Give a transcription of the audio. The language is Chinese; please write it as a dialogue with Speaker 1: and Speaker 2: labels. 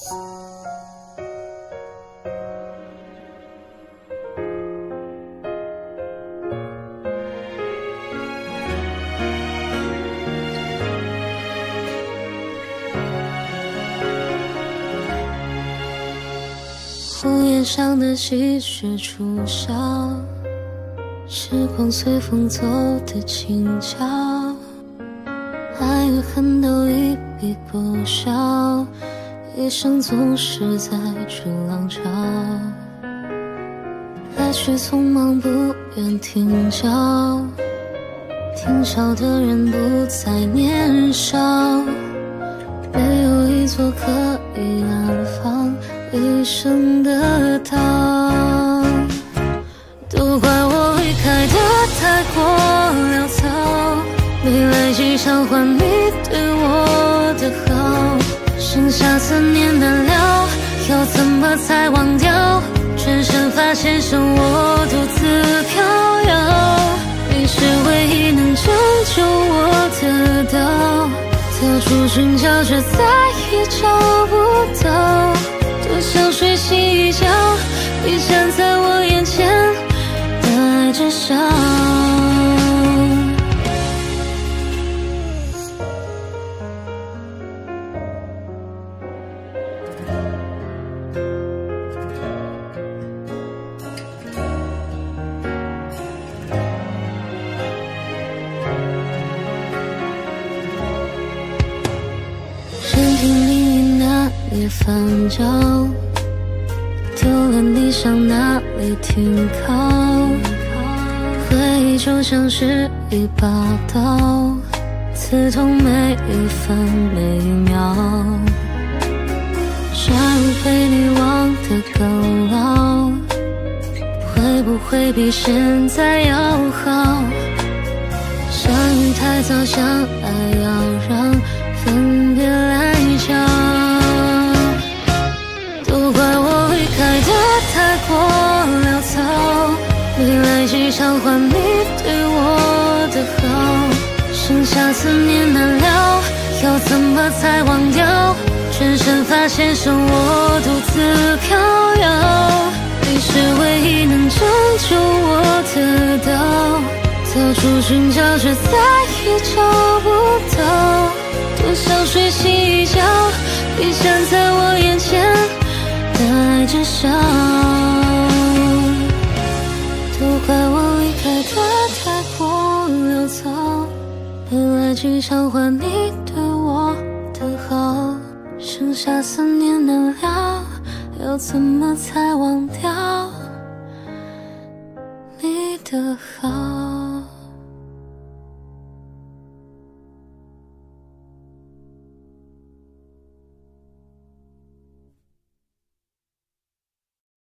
Speaker 1: 屋檐上的积雪初消，时光随风走的轻巧，爱与恨都一笔勾销，一生总是在追浪潮，来去匆忙不愿停脚，听笑的人不再年少，没有一座可以安放一生的岛，都怪我离开的太过潦草，没来及偿还你对我的好，剩下思念难了，要怎么才忘掉？转身发现剩我独自飘摇，你是唯一能拯救我的岛，到处寻找却再也找不到。多想睡醒一觉，你站在我眼前，带着笑。任凭命运哪里翻搅，丢了你向哪里停靠？回忆就像是一把刀，刺痛每一分每一秒。假如陪你忘得更牢，会不会比现在要好？相遇太早，相爱要让分别来教，都怪我离开的太过潦草，没来及偿还你对我的好，剩下思念难了，要怎么才忘掉？转身发现剩我独自飘摇，你是唯一能拯救我的岛，到处寻找却再也找不到。多想睡醒一觉，你站在我眼前，带着笑。都怪我离开的太过潦草，没来及偿还你对我的好，剩下思念难了，要怎么才忘掉你的好？